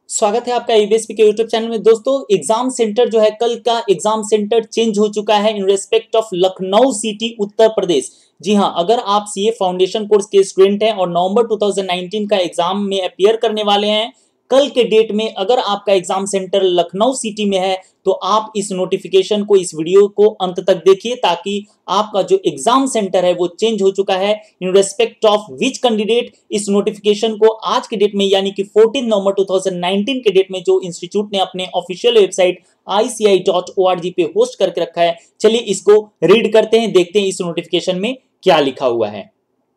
स्वागत है आपका AUBSP के YouTube चैनल में। दोस्तों, एग्जाम सेंटर जो है, कल का एग्जाम सेंटर चेंज हो चुका है in respect of Lucknow city Uttar Pradesh. जी हां, अगर आप CA फाउंडेशन कोर्स के स्टूडेंट हैं और नवंबर 2019 का एग्जाम में अपीयर करने वाले हैं, कल के डेट में अगर आपका एग्जाम सेंटर लखनऊ सिटी में है तो आप इस नोटिफिकेशन को, इस वीडियो को अंत तक देखिए, ताकि आपका जो एग्जाम सेंटर है वो चेंज हो चुका है in respect of which candidate. इस नोटिफिकेशन को आज के डेट में यानी कि 14 नवंबर 2019 के डेट में जो इंस्टीट्यूट ने अपने ऑफिशियल वेबसाइट ICAI.org पे होस्ट करके रखा है, चलिए इसको रीड करते हैं, देखते हैं इस नोटिफिकेशन में क्या लिखा हुआ है।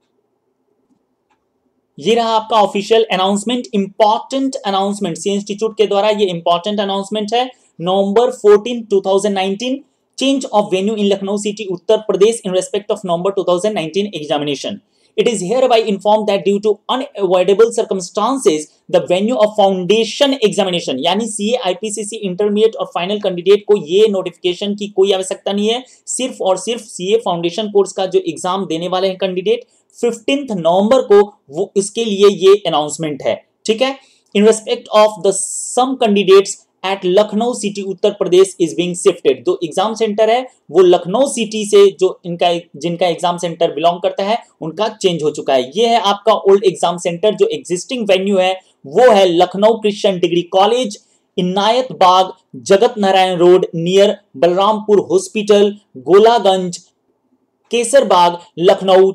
ये रहा आपका official announcement, important announcement C institute के द्वारा। ये इंपॉर्टेंट अनाउंसमेंट है। November 14, 2019, change of venue in Lucknow city Uttar Pradesh in respect of November 2019 examination. It is hereby informed that due to unavoidable circumstances, the venue of foundation examination यानी CA, IPCC, intermediate और final candidate को ये notification की कोई आवश्यकता नहीं है। सिर्फ और सिर्फ CA फाउंडेशन कोर्स का जो एग्जाम देने वाले हैं कैंडिडेट 15 नवंबर को, वो इसके लिए ये अनाउंसमेंट है। ठीक है। In respect of the some candidates at Lucknow city Uttar Pradesh is being shifted. जो एग्जाम सेंटर है वो लखनऊ सिटी से जो जिनका एग्जाम सेंटर बिलोंग करता है उनका चेंज हो चुका है। ये है आपका ओल्ड एग्जाम सेंटर। जो एग्जिस्टिंग वेन्यू है वो है Lucknow Christian degree college, Inayat Bagh, Jagat Narayan road near Balrampur hospital, Golaganj, Kaiserbagh, Lucknow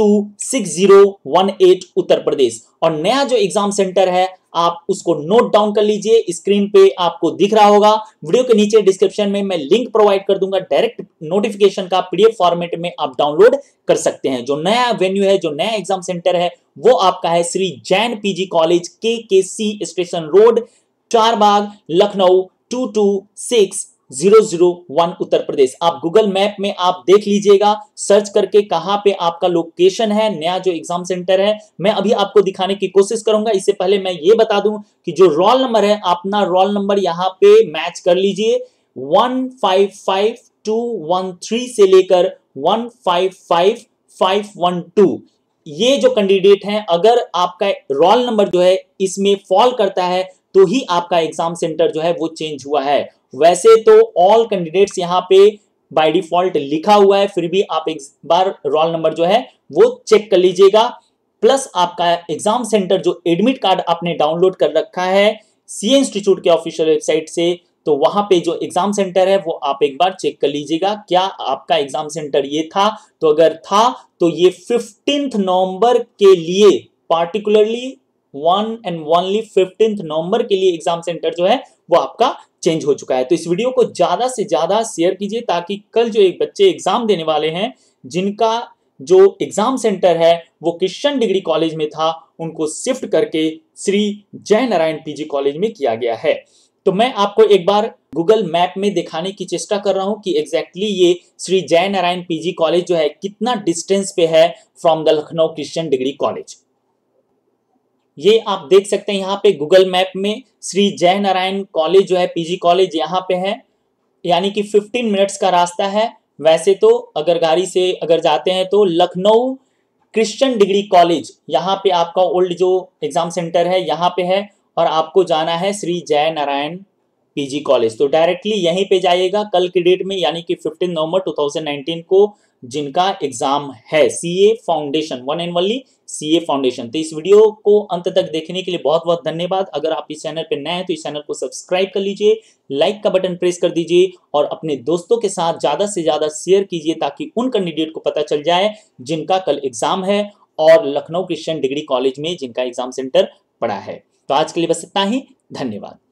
226018 Uttar Pradesh. और नया जो एग्जाम सेंटर है आप उसको नोट डाउन कर लीजिए, स्क्रीन पे आपको दिख रहा होगा। वीडियो के नीचे डिस्क्रिप्शन में मैं लिंक प्रोवाइड कर दूंगा, डायरेक्ट नोटिफिकेशन का PDF फॉर्मेट में आप डाउनलोड कर सकते हैं। जो नया वेन्यू है, जो नया एग्जाम सेंटर है वो आपका है Shri Jain PG college, KKC station road, Charbagh, Lucknow 226001 Uttar Pradesh. आप गूगल मैप में आप देख लीजिएगा सर्च करके कहां पे आपका लोकेशन है, नया जो एग्जाम सेंटर है। मैं अभी आपको दिखाने की कोशिश करूंगा। इससे पहले मैं ये बता दूं कि जो रोल नंबर है, अपना रोल नंबर यहां पे मैच कर लीजिए। 155213 से लेकर 155512 ये जो कैंडिडेट हैं, अगर आपका रोल नंबर जो है इसमें फॉल करता है तो ही आपका एग्जाम सेंटर जो है वो चेंज हुआ है। वैसे तो ऑल कैंडिडेट्स यहां पे बाय डिफॉल्ट लिखा हुआ है, फिर भी आप एक बार रोल नंबर जो है वो चेक कर लीजिएगा। प्लस आपका एग्जाम सेंटर जो एडमिट कार्ड आपने डाउनलोड कर रखा है CA इंस्टीट्यूट के ऑफिशियल वेबसाइट से, तो वहां पे जो एग्जाम सेंटर है वो आप एक बार चेक कर लीजिएगा क्या आपका एग्जाम सेंटर ये था। तो अगर था तो ये 15 नवंबर के लिए, पार्टिकुलरली 1 and only 15 नवंबर के लिए एग्जाम सेंटर जो है वो आपका चेंज हो चुका है। तो इस वीडियो को ज्यादा से ज्यादा शेयर कीजिए, ताकि कल जो एक बच्चे एग्जाम देने वाले हैं जिनका जो एग्जाम सेंटर है वो क्रिश्चियन डिग्री कॉलेज में था, उनको शिफ्ट करके श्री जय नारायण PG कॉलेज में किया गया है। तो मैं आपको एक बार गूगल मैप में दिखाने की चेष्टा कर रहा हूं कि एग्जैक्टली ये श्री जय नारायण PG कॉलेज जो है कितना डिस्टेंस पे है from the Lucknow Christian degree college. ये आप देख सकते हैं यहाँ पे गूगल मैप में श्री जय नारायण कॉलेज जो है PG कॉलेज यहाँ पे है, यानी कि 15 मिनट्स का रास्ता है। वैसे तो अगर गाड़ी से अगर जाते हैं तो लखनऊ क्रिश्चियन डिग्री कॉलेज यहाँ पे आपका ओल्ड जो एग्जाम सेंटर है यहाँ पे है, और आपको जाना है श्री जय नारायण PG कॉलेज। तो डायरेक्टली यहीं पे जाइएगा कल की डेट में, यानी कि 15 नवंबर 2019 को जिनका एग्जाम है CA foundation, one and only CA foundation. तो इस वीडियो को अंत तक देखने के लिए बहुत बहुत धन्यवाद। अगर आप इस चैनल पे नए हैं तो इस चैनल को सब्सक्राइब कर लीजिए, लाइक का बटन प्रेस कर दीजिए और अपने दोस्तों के साथ ज्यादा से ज्यादा शेयर कीजिए, ताकि उन कैंडिडेट को पता चल जाए जिनका कल एग्जाम है और लखनऊ क्रिश्चियन डिग्री कॉलेज में जिनका एग्जाम सेंटर पड़ा है। तो आज के लिए बस इतना ही, धन्यवाद।